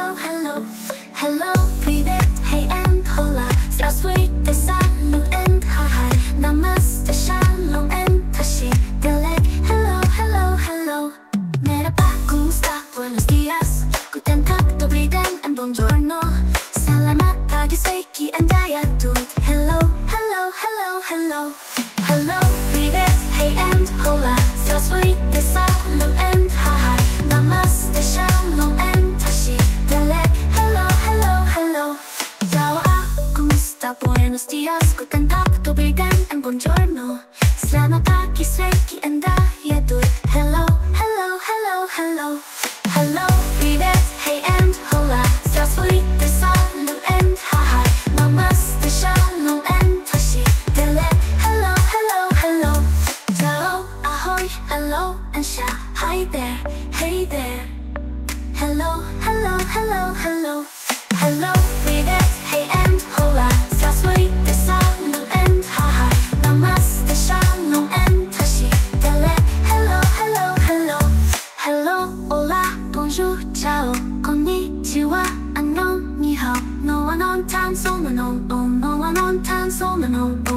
hello, hello, hello, привет, hey and hola. Здравствуйте, салют and hi. Namaste, shalom and tashi. Dilek, hello, hello, hello. Merhaba, ¿cómo está? Buenos días. Guten Tag, добрый день and buongiorno. Salamat pagi, sveiki and dayatu. Hello, hello, hello, hello. Hello, привет, hey and hola. Здравствуйте, салют and hi. Namaste, shalom and tashi. Dilek, hello, hello, hello. Ciao, ¿cómo está? Buenos días, guten Tag, добрый день and buongiorno. Salamat pagi, sveiki and dayatu. Hello, hello, hello, hello. Hello, привет, hey and hola. Здравствуйте, салют and hi. Namaste, shalom and tashi. Dilek, hello, hello, hello. Ciao, ahoy, hello and sha. Hi there, hey there. Hello, hello, hello, hello. Hello, привет, hey and hola. Здравствуйте, салют and hi. Namaste, shalom and tashi. Dilek, hello, hello, hello. Hello, hola, bonjour, ciao, konnichiwa, 안녕, 니하오. No one on time, so no, no one on time, so no, no.